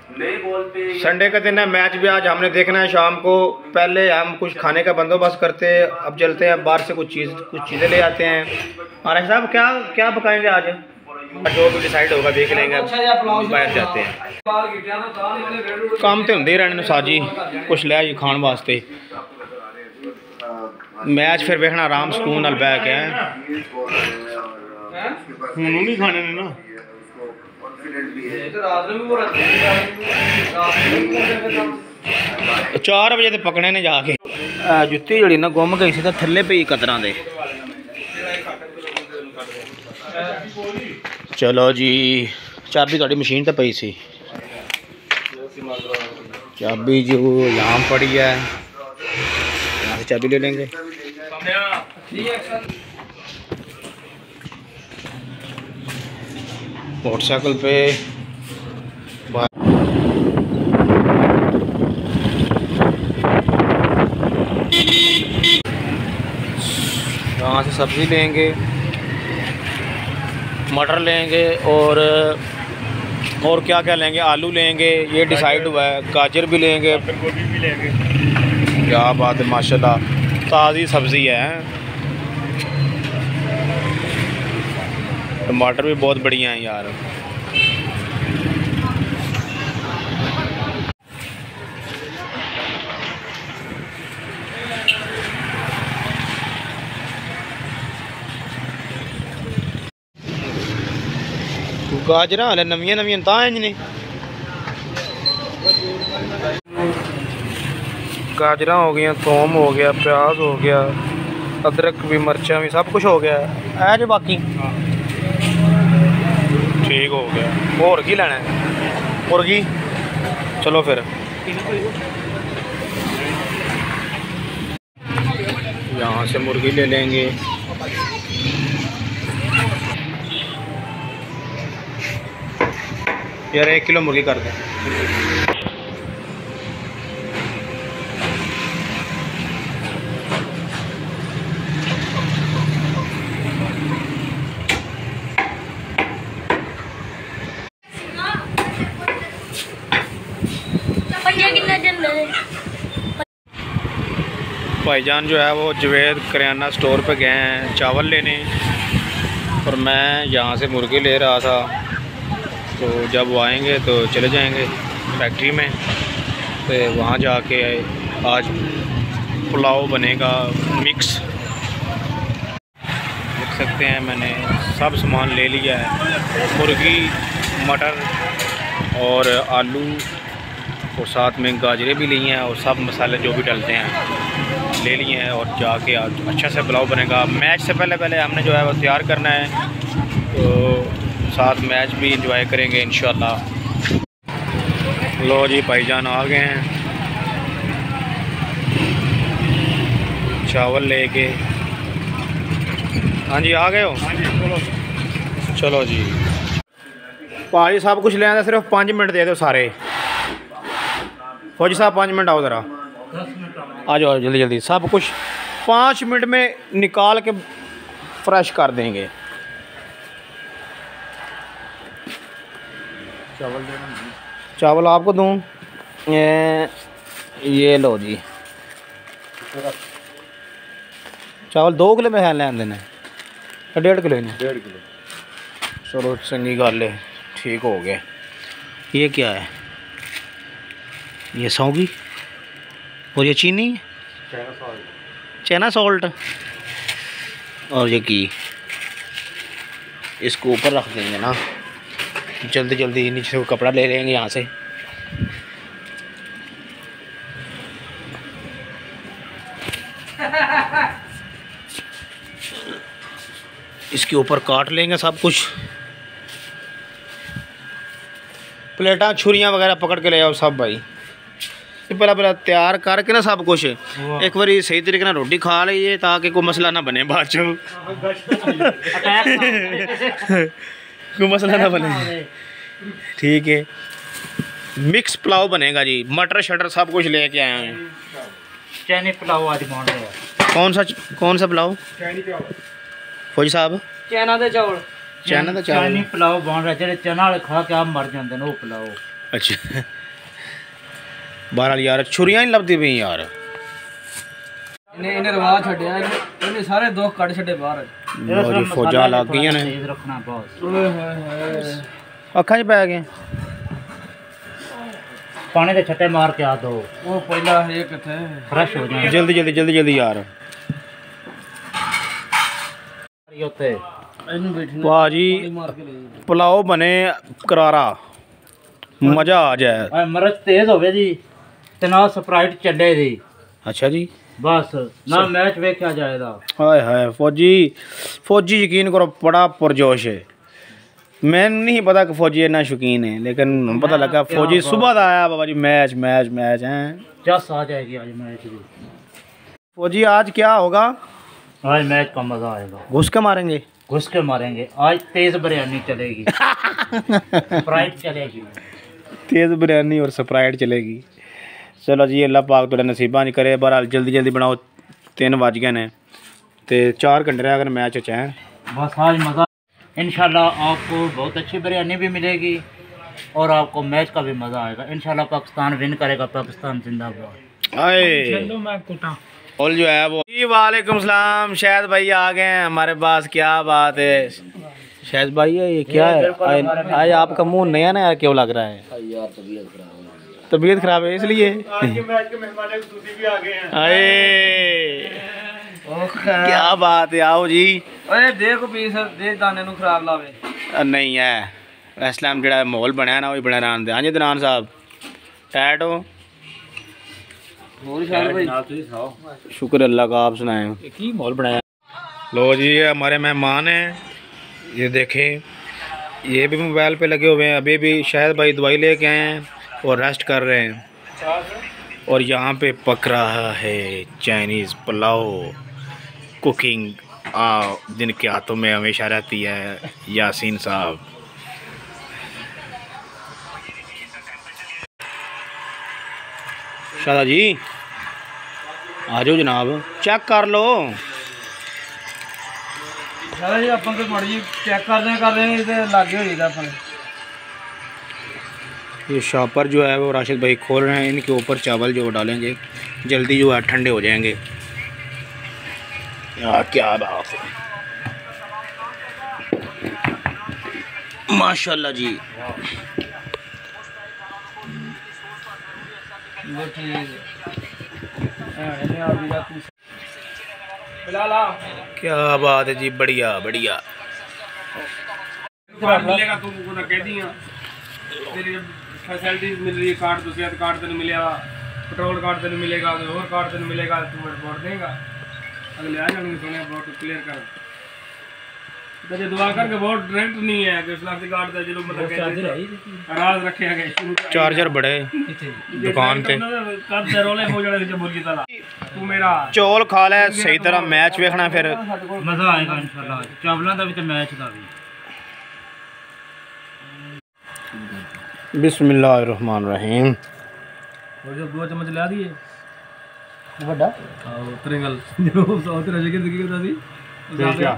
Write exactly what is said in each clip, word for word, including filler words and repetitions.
Sunday का दिन है, मैच भी आज हमने देखना है शाम को। पहले हम कुछ खाने का बंदोबस्त करते हैं, अब चलते हैं बाहर से कुछ चीज़ कुछ चीज़ें ले आते हैं। और साहब क्या क्या पकाएंगे आज? जो भी डिसाइड होगा देख लेंगे, बाहर जाते हैं। काम तो होंगे रहने साजी कुछ ले आइए खाने वास्ते। मैच फिर वेखना आराम सुकून नाल बैठ के नहीं खाने ने ना चार बजे तो पकड़े ने जाके। जुत्ती जड़ी ना गुम गई सी तो थल्ले पई कतरां दे। चलो जी, चाबी थोड़ी मशीन तो पई सी, चाबी जो यहाँ पड़ी है, यहाँ से चाबी ले लेंगे। मोटरसाइकिल पे यहाँ से सब्ज़ी लेंगे, मटर लेंगे और और क्या क्या लेंगे, आलू लेंगे, ये डिसाइड हुआ है। गाजर भी लेंगे, गोभी भी लेंगे। क्या बात है, माशाल्लाह ताज़ी सब्ज़ी है। टमाटर भी बहुत बढ़िया हैं यार। गाजरा हले नवियां नवियां तां ने, गाजरा हो गया, थोम हो गया, प्याज हो गया, अदरक भी, मिर्चा भी, सब कुछ हो गया है जो बाकी ठीक हो गया। और की लेना है? और की चलो फिर यहाँ से मुर्गी ले लेंगे। यार एक किलो मुर्गी कर दें। भाईजान जो है वो जवेद करियाना स्टोर पे गए हैं चावल लेने, और मैं यहाँ से मुर्गी ले रहा था। तो जब वो आएंगे तो चले जाएंगे फैक्ट्री में, तो वहाँ जाके आज पुलाव बनेगा मिक्स। देख सकते हैं मैंने सब सामान ले लिया है, मुर्गी, मटर और आलू, और साथ में गाजरें भी ली हैं, और सब मसाले जो भी डलते हैं ले लिए हैं। और जाके आज अच्छा से पुलाव बनेगा। मैच से पहले पहले हमने जो है वो तैयार करना है, तो साथ मैच भी एंजॉय करेंगे इंशाल्लाह। लो जी भाईजान आ गए हैं चावल लेके। हाँ जी आ गए हो? चलो चलो जी। भाजी सब कुछ ले आया, सिर्फ पाँच मिनट दे दो सारे। फौजी साहब पाँच मिनट आओ ज़रा, आ जाओ जल्दी जल्दी। सब कुछ पाँच मिनट में निकाल के फ्रेश कर देंगे। चावल चावल आपको दूँ? ये ये लो जी, चावल दो किलो में है लेन देना, डेढ़ किलो नहीं? डेढ़ किलो। चलो चंगी गल है, ठीक हो गया। ये क्या है? ये सौगी और ये चीनी, चाइना सॉल्ट, चाइना सॉल्ट। और ये की इसको ऊपर रख देंगे ना, जल्दी जल्दी नीचे से कपड़ा ले लेंगे यहाँ से। इसके ऊपर काट लेंगे सब कुछ। प्लेटा छुरियाँ वगैरह पकड़ के ले आओ सब भाई। पहला पहला तैयार करके ना सब कुछ एक बार सही तरीके ना रोटी खा लीजिए, ताकि कोई मसला ना बने बाद चो कोई मसला ना बने। ठीक है, मिक्स पुलाव बनेगा जी, मटर शटर सब कुछ लेके आए हैं। चाइनी पुलाव आज बन रहा है। कौन सा कौन सा पुलाव? फौजी साहब चाइना दे चावल, चाइना दे चावल चाइनी पुलाव बन रहा है। जेडे चना वाले खा के आप मर जाते हैं वो पुलाव। अच्छा बहरहाल यार छुरियां नहीं लभदी पई यार इन्हें इन्हें रवा छड्या इन्हें सारे दुख कट छड्डे बाहर लो जी फौजा लग गई ने तेज रखना बॉस ओए होए होए अखां च पै गए पानी के छट्टे मार के आ दो वो पहला ये किथे फ्रेश हो जाए जल्दी जल्दी जल्दी जल्दी यार होते इन्हें बैठने भाजी मार के ले पुलाव बने करारा मजा आ जाए आ मरच तेज होवे जी ते ना स्प्राइट चले दी अच्छा जी बस ना मैच वेख्या जाएगा हाय हाय फौजी फौजी यकीन करो बड़ा पुरजोश है मैंने नहीं पता कि फौजी इतना शौकीन है लेकिन पता लगा फौजी सुबह का आया बाबा जी मैच मैच मैच हैं जस आ जाएगी आज मैच भी फौजी आज क्या होगा आज मैच का मजा आएगा घुस के मारेंगे घुस के मारेंगे आज तेज बिरयानी चलेगी स्प्राइट चलेगी तेज़ बिरयानी और स्प्राइट चलेगी चलो जी अल्लाह पाक थोड़ा नसीबा नहीं करे बहरहाल जल्दी जल्दी बनाओ तीन बज गए ने तो चार घंटे रह अगर मैच अच्छा है बस आज मज़ा इंशाल्लाह आपको बहुत अच्छी बिरयानी भी मिलेगी और आपको मैच का भी मज़ा आएगा इंशाल्लाह पाकिस्तान विन करेगा पाकिस्तान जिंदाबाद मैं और जो है वो जी वालेकुम सलाम शायद भाई आ गए हैं हमारे पास क्या बात है शायद भाई है ये क्या है आज, आज आपका मुंह नया नया क्यों लग रहा है यार तबीयत खराब है तबीयत खराब है इसलिए क्या बात है आओ जी ओए देखो पीस दे दाने नु खराब लावे नहीं है इस टाइम जो माहौल बनया ना वही बना रहने हाँ जी दनान साहब टैट हो और शायद भाई शुक्र अल्लाह का आप सुनाए की माहौल बनाया लो जी ये हमारे मेहमान हैं ये देखें ये भी मोबाइल पे लगे हुए हैं अभी भी शायद भाई दवाई लेके आए हैं और रेस्ट कर रहे हैं और यहाँ पे पक रहा है चाइनीज़ पुलाव कुकिंग आ जिनके हाथों में हमेशा रहती है यासीन साहब शादा जी आ जाओ जनाब चेक कर लो सारा जी अपन तो मर्जी चेक कर रहे कर रहे इधर लागे हो जाता अपन ये शॉपर जो है वो राशिद भाई खोल रहे हैं इनके ऊपर चावल जो डालेंगे जल्दी जो है ठंडे हो जाएंगे यार क्या बात है माशाल्लाह जी वो ठीक है अभी रात बिलाला क्या बात है जी बढ़िया बढ़िया मिलेगा तुमको ना कह दिया तेरी फैसिलिटीज मिल रही है कार्ड तो सेहत कार्ड तो नहीं मिलेगा पेट्रोल कार्ड तो नहीं मिलेगा और कार्ड तो नहीं मिलेगा तुम वोट देगा अगले आ जाएंगे सोने वोट क्लियर कर तो जो दुआ करके वोट डायरेक्ट नहीं है कि शनाख्ती कार्ड का जो मतलब चार्जर है राज रखे गए चार्जर बड़े दुकान पे कब से रोले हो जाने जो मुर्गी तला तू मेरा चौल खा ले सही तरह मैच देखना फिर मज़ा आएगा इंशाल्लाह चावलों का भी तो मैच का भी बिस्मिल्लाहिर्रहमानिर्रहीम और जो दो चम्मच ला दिए बड़ा और त्रिंगल जो साउथ राजा की जिंदगी बता दी क्या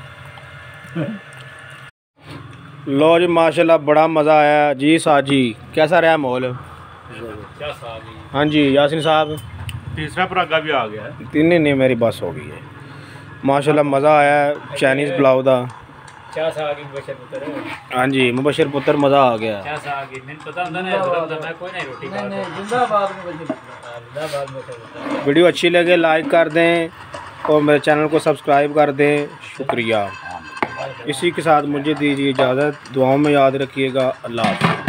लो जी माशाल्लाह बड़ा मज़ा आया जी साजी कैसा रहा माहौल हाँ जी यासीन साहब तीसरा परागा भी आ गया है तीन नहीं मेरी बस हो गई है माशाल्लाह मज़ा आया चाइनीज़ पुलाव का हाँ जी मुबशर पुत्र मज़ा आ गया वीडियो अच्छी लगे लाइक कर दें और मेरे चैनल को सब्सक्राइब कर दें शुक्रिया इसी के साथ मुझे दीजिए इजाज़त दुआओं में याद रखिएगा अल्लाह हाफ़िज़।